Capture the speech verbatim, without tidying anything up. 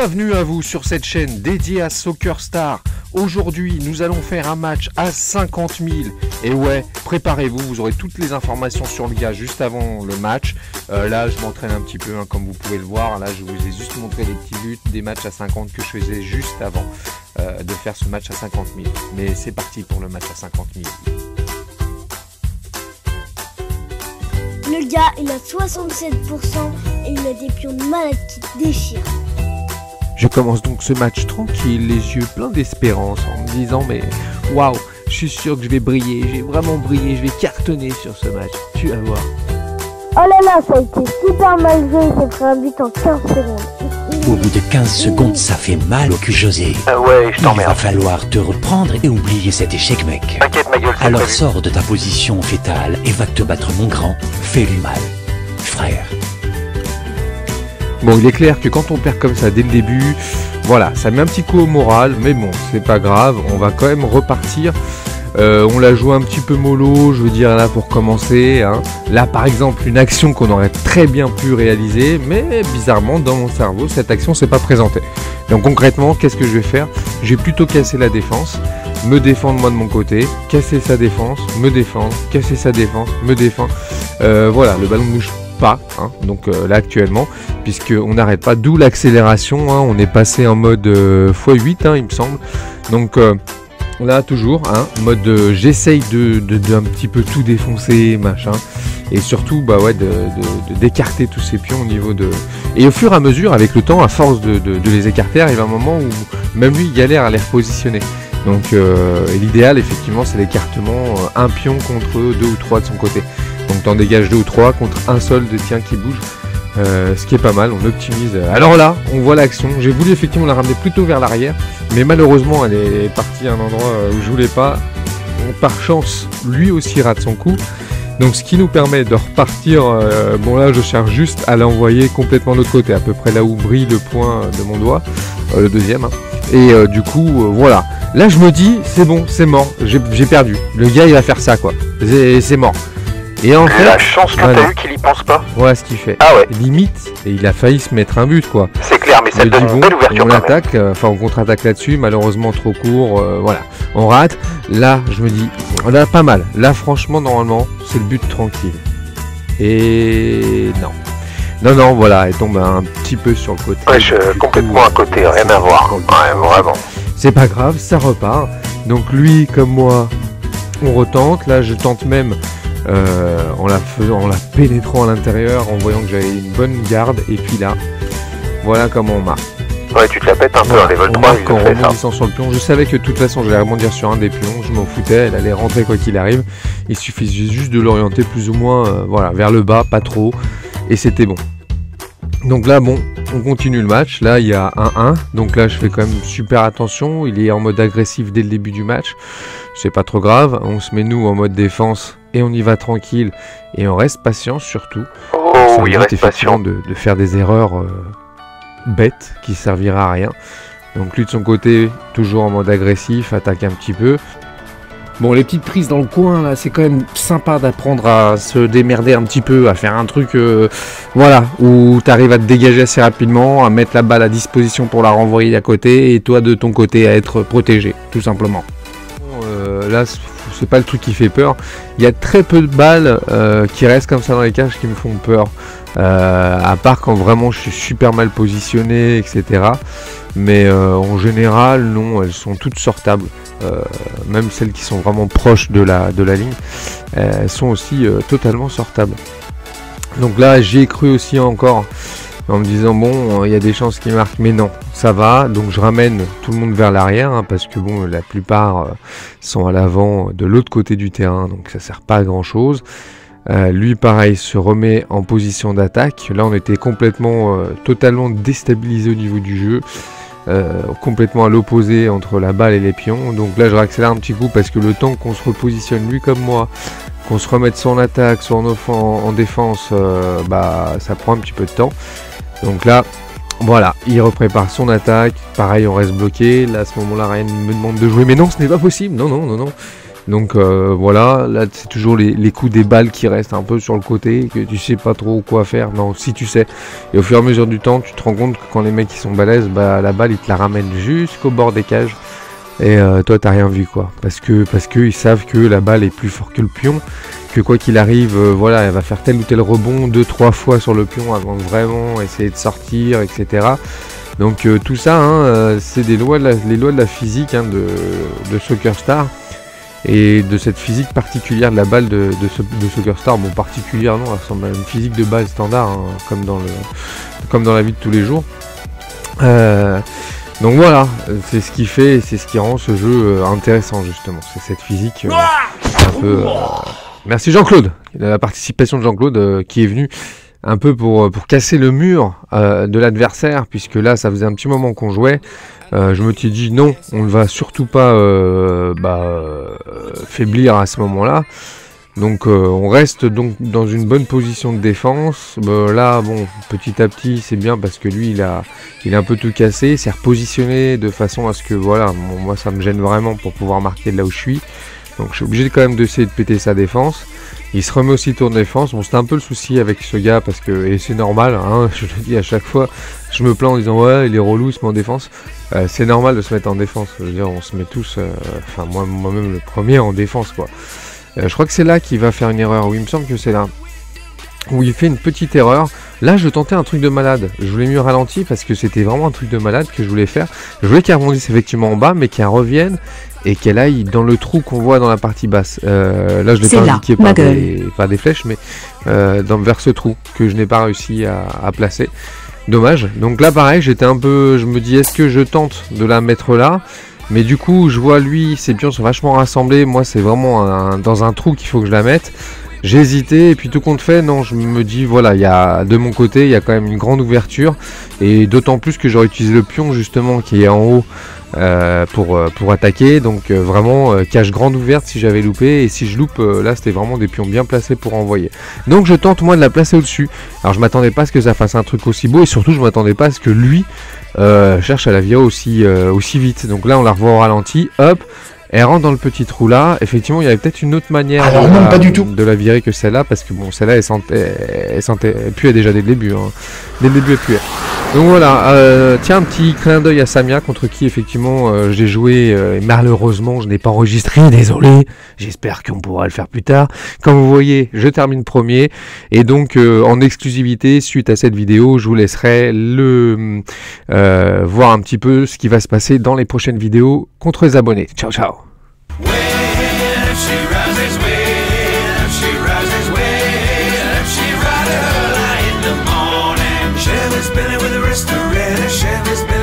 Bienvenue à vous sur cette chaîne dédiée à Soccer Star. Aujourd'hui, nous allons faire un match à cinquante mille. Et ouais, préparez-vous, vous aurez toutes les informations sur le gars juste avant le match. Euh, là, je m'entraîne un petit peu, hein, comme vous pouvez le voir. Là, je vous ai juste montré les petits buts des matchs à cinquante que je faisais juste avant euh, de faire ce match à cinquante mille. Mais c'est parti pour le match à cinquante mille. Le gars, il a soixante-sept pour cent et il a des pions de malade qui te déchirent. Je commence donc ce match tranquille, les yeux pleins d'espérance, en me disant mais waouh, je suis sûr que je vais briller, je vais vraiment briller, je vais cartonner sur ce match, tu vas voir. Oh là là, ça a été super mal joué, il s'est pris un but en quinze secondes. Au bout de quinze secondes, ça fait mal au cul, José. Ah ouais, je Il va t'emmerde. falloir te reprendre et oublier cet échec, mec. T'inquiète ma gueule, c'est Alors prévu. sors de ta position fétale et va te battre, mon grand. Fais-lui mal, frère. Bon, il est clair que quand on perd comme ça dès le début, voilà, ça met un petit coup au moral, mais bon, c'est pas grave, on va quand même repartir. Euh, on l'a joué un petit peu mollo, je veux dire, là pour commencer. Hein. Là, par exemple, une action qu'on aurait très bien pu réaliser, mais bizarrement, dans mon cerveau, cette action s'est pas présentée. Donc concrètement, qu'est-ce que je vais faire? Je vais plutôt casser la défense, me défendre moi de mon côté, casser sa défense, me défendre, casser sa défense, me défendre. Euh, voilà, le ballon ne bouge pas, hein, donc euh, là actuellement, puisqu'on n'arrête pas, d'où l'accélération, hein, on est passé en mode euh, fois huit, hein, il me semble. Donc... Euh, Là toujours, hein, mode euh, j'essaye de, de, de un petit peu tout défoncer, machin, et surtout bah ouais de, de, de, d'écarter tous ces pions au niveau de. Et au fur et à mesure, avec le temps, à force de, de, de les écarter, arrive un moment où même lui il galère à les repositionner. Donc euh, l'idéal effectivement c'est l'écartement, euh, un pion contre deux ou trois de son côté. Donc t'en dégages deux ou trois contre un seul de tien qui bouge. Euh, ce qui est pas mal, on optimise. Alors là, on voit l'action. J'ai voulu effectivement la ramener plutôt vers l'arrière, mais malheureusement, elle est partie à un endroit où je voulais pas. Donc, par chance, lui aussi rate son coup. Donc, ce qui nous permet de repartir. Euh, bon là, je cherche juste à l'envoyer complètement de l'autre côté, à peu près là où brille le point de mon doigt, euh, le deuxième. Hein. Et euh, du coup, euh, voilà. Là, je me dis, c'est bon, c'est mort. J'ai, j'ai perdu. Le gars, il va faire ça, quoi. C'est, c'est mort. Et en fait, La chance que voilà. t'as eu qu'il y pense pas. Voilà ce qu'il fait. Ah ouais, Limite, et il a failli se mettre un but, quoi. c'est clair, mais ça Je te dis donne bon, une belle ouverture on quand même. l'attaque, euh, enfin on contre-attaque là-dessus, malheureusement trop court, euh, voilà, on rate. Là, je me dis, là pas mal. Là, franchement, normalement, c'est le but tranquille. Et non, non, non, voilà, elle tombe un petit peu sur le côté. Ouais, je, Du complètement coup, à côté, rien à voir. Ouais, vraiment. C'est pas grave, ça repart. Donc lui, comme moi, on retente. Là, je tente même. Euh, en, la faisant, en la pénétrant à l'intérieur, en voyant que j'avais une bonne garde, et puis là, voilà comment on marque. Ouais, tu te la pètes un peu, un level on trois, marque il en le fait ça. rebondissant sur le pion. Je savais que de toute façon j'allais rebondir sur un des pions, je m'en foutais, elle allait rentrer quoi qu'il arrive. Il suffisait juste de l'orienter plus ou moins euh, voilà, vers le bas, pas trop, et c'était bon. Donc là, bon, on continue le match. Là, il y a un un. Donc là, je fais quand même super attention. Il est en mode agressif dès le début du match. C'est pas trop grave. On se met nous en mode défense et on y va tranquille. Et on reste patient surtout. Oh, Ça il évite reste effectivement patient. de, de faire des erreurs euh, bêtes qui serviraient à rien. Donc lui de son côté, toujours en mode agressif, attaque un petit peu. Bon, les petites prises dans le coin, là, c'est quand même sympa d'apprendre à se démerder un petit peu, à faire un truc, euh, voilà, où tu arrives à te dégager assez rapidement, à mettre la balle à disposition pour la renvoyer à côté, et toi de ton côté à être protégé, tout simplement. Euh, là, c'est pas le truc qui fait peur. Il y a très peu de balles euh, qui restent comme ça dans les cages qui me font peur. Euh, à part quand vraiment je suis super mal positionné, et cetera. Mais euh, en général, non, elles sont toutes sortables. Euh, même celles qui sont vraiment proches de la, de la ligne, euh, elles sont aussi euh, totalement sortables. Donc là, j'y ai cru aussi encore, en me disant, bon, il y a des chances qu'ils marquent, mais non, ça va. Donc je ramène tout le monde vers l'arrière, hein, parce que bon, la plupart euh, sont à l'avant, de l'autre côté du terrain, donc ça sert pas à grand chose. Euh, lui pareil se remet en position d'attaque. Là on était complètement euh, totalement déstabilisé au niveau du jeu, euh, complètement à l'opposé entre la balle et les pions. Donc là je réaccélère un petit coup parce que le temps qu'on se repositionne lui comme moi, qu'on se remette soit en attaque soit en, off- en, en défense, euh, bah ça prend un petit peu de temps. Donc là voilà, il reprépare son attaque. Pareil on reste bloqué. Là à ce moment là Ryan me demande de jouer, mais non, ce n'est pas possible. Non non non non Donc euh, voilà, là c'est toujours les, les coups des balles qui restent un peu sur le côté, que tu sais pas trop quoi faire. Non, si tu sais. Et au fur et à mesure du temps, tu te rends compte que quand les mecs qui sont balèzes, bah la balle ils te la ramènent jusqu'au bord des cages. Et euh, toi t'as rien vu quoi. Parce que parce que ils savent que la balle est plus fort que le pion. Que quoi qu'il arrive, euh, voilà, elle va faire tel ou tel rebond deux, trois fois sur le pion avant de vraiment essayer de sortir, et cetera. Donc euh, tout ça, hein, euh, c'est des lois de la, les lois de la physique hein, de, de Soccer Star. Et de cette physique particulière de la balle de, de, de Soccer Star, bon particulière non, elle ressemble à une physique de balle standard, hein, comme, dans le, comme dans la vie de tous les jours. Euh, donc voilà, c'est ce qui fait, c'est ce qui rend ce jeu euh, intéressant justement, c'est cette physique euh, un peu... Euh... Merci Jean-Claude, la participation de Jean-Claude euh, qui est venu un peu pour, pour casser le mur euh, de l'adversaire, puisque là ça faisait un petit moment qu'on jouait. Euh, je me suis dit non, on ne va surtout pas euh, bah, euh, faiblir à ce moment-là. Donc euh, on reste donc dans une bonne position de défense. Bah, là, bon, petit à petit, c'est bien parce que lui, il a, il a un peu tout cassé, il s'est repositionné de façon à ce que, voilà, bon, moi ça me gêne vraiment pour pouvoir marquer de là où je suis. Donc je suis obligé quand même d'essayer de péter sa défense. Il se remet aussi tour de défense. Bon, c'était un peu le souci avec ce gars parce que, et c'est normal, hein, je le dis à chaque fois, je me plains en disant ouais, il est relou, il se met en défense. Euh, c'est normal de se mettre en défense. Je veux dire, on se met tous, enfin euh, moi, moi-même le premier en défense quoi. Euh, je crois que c'est là qu'il va faire une erreur. Oui, il me semble que c'est là où il fait une petite erreur. Là, je tentais un truc de malade. Je voulais mieux ralenti parce que c'était vraiment un truc de malade que je voulais faire. Je voulais qu'elle rebondisse effectivement en bas, mais qu'elle revienne et qu'elle aille dans le trou qu'on voit dans la partie basse. Euh, là, je l'ai pas indiqué par des, par des flèches, mais euh, dans, vers ce trou que je n'ai pas réussi à, à placer. Dommage. Donc là, pareil, j'étais un peu... Je me dis, est-ce que je tente de la mettre là ? Mais du coup, je vois lui, ses pions sont vachement rassemblés. Moi, c'est vraiment un, dans un trou qu'il faut que je la mette. J'ai hésité, et puis tout compte fait, non, je me dis, voilà, il y a, de mon côté, il y a quand même une grande ouverture. Et d'autant plus que j'aurais utilisé le pion, justement, qui est en haut euh, pour, pour attaquer. Donc euh, vraiment, euh, cage grande ouverte si j'avais loupé. Et si je loupe, euh, là, c'était vraiment des pions bien placés pour envoyer. Donc je tente, moi, de la placer au-dessus. Alors je m'attendais pas à ce que ça fasse un truc aussi beau. Et surtout, je m'attendais pas à ce que lui... Euh, cherche à la virer aussi, euh, aussi vite. Donc là on la revoit au ralenti, hop, elle rentre dans le petit trou là. Effectivement il y avait peut-être une autre manière Alors, de, non, la, pas du tout. de la virer que celle-là, parce que bon, celle-là elle sentait, elle sentait, elle puait déjà dès le début, hein. Dès le début elle puait. Donc voilà, euh, tiens, un petit clin d'œil à Samia, contre qui effectivement euh, j'ai joué, euh, et malheureusement je n'ai pas enregistré, désolé, j'espère qu'on pourra le faire plus tard. Comme vous voyez, je termine premier, et donc euh, en exclusivité, suite à cette vidéo, je vous laisserai le euh, voir un petit peu ce qui va se passer dans les prochaines vidéos contre les abonnés. Ciao ciao. Chevy spinning with the rest of red, Chevy's